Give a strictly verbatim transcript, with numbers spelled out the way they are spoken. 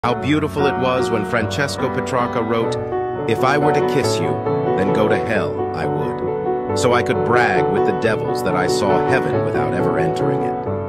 How beautiful it was when Francesca Petrarch wrote, "If I were to kiss you, then go to hell I would, so I could brag with the devils that I saw heaven without ever entering it."